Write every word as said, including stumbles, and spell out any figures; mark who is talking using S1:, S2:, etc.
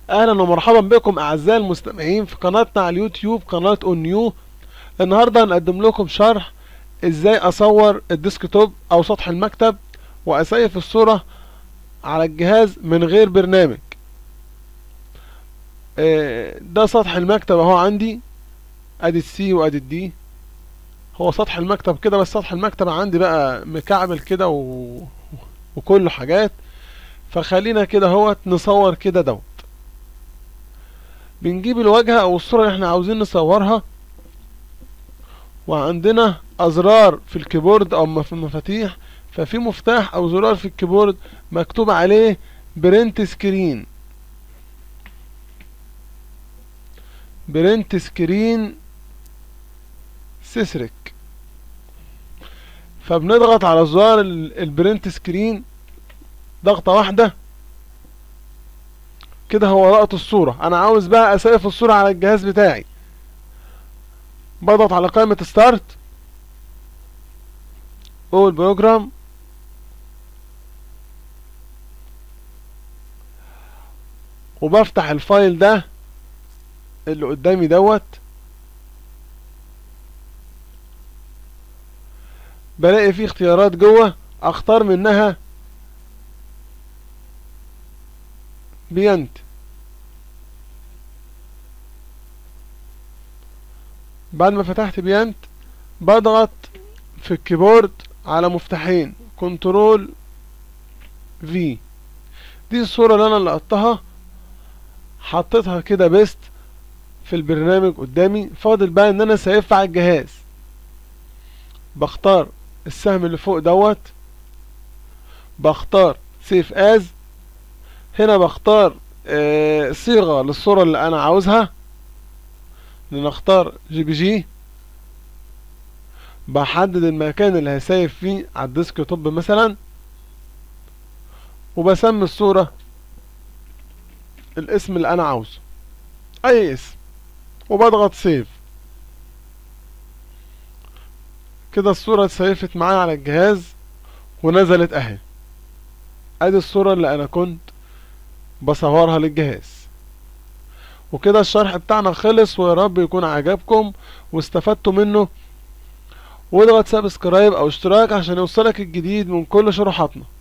S1: اهلا ومرحبا بكم اعزائي المستمعين في قناتنا على اليوتيوب قناة اون نيو. النهارده هنقدم لكم شرح ازاي اصور الديسكتوب او سطح المكتب واسيف الصورة على الجهاز من غير برنامج. ده سطح المكتب اهو عندي، ادي السي وادي الدي. هو سطح المكتب كده، بس سطح المكتب عندي بقى مكعبل كده و... وكله حاجات. فخلينا كده اهوت نصور كده دوت. بنجيب الواجهة او الصورة اللي احنا عاوزين نصورها، وعندنا ازرار في الكيبورد او في المفاتيح. ففي مفتاح او زرار في الكيبورد مكتوب عليه برنت سكرين، برنت سكرين سيسرك. فبنضغط على زرار البرنت سكرين ضغطة واحدة كده، هو لقط الصورة. انا عاوز بقى اسيف الصورة على الجهاز بتاعي. بضغط على قائمة ستارت، اول بروجرام، وبفتح الفايل ده اللي قدامي دوت. بلاقي فيه اختيارات جوه، اختار منها بيانت. بعد ما فتحت بيانت بضغط في الكيبورد على مفتاحين كنترول في. دي الصورة اللي انا لقطتها، حطيتها كده بيست في البرنامج قدامي. فاضل بقى ان انا سايفها على الجهاز. بختار السهم اللي فوق دوت، بختار سيف از. هنا بختار آه صيغة للصورة اللي انا عاوزها، لنختار جي بي جي. بحدد المكان اللي هسيف فيه على الديسك توب مثلا، وبسمي الصورة الاسم اللي انا عاوزه، اي اسم، وبضغط سيف. كده الصورة اتسيفت معايا على الجهاز ونزلت اهي. ادي الصورة اللي انا كنت بصورها للجهاز. وكده الشرح بتاعنا خلص، ويا رب يكون عجبكم واستفدتوا منه. واضغط سبسكرايب او اشتراك عشان يوصلك الجديد من كل شروحاتنا.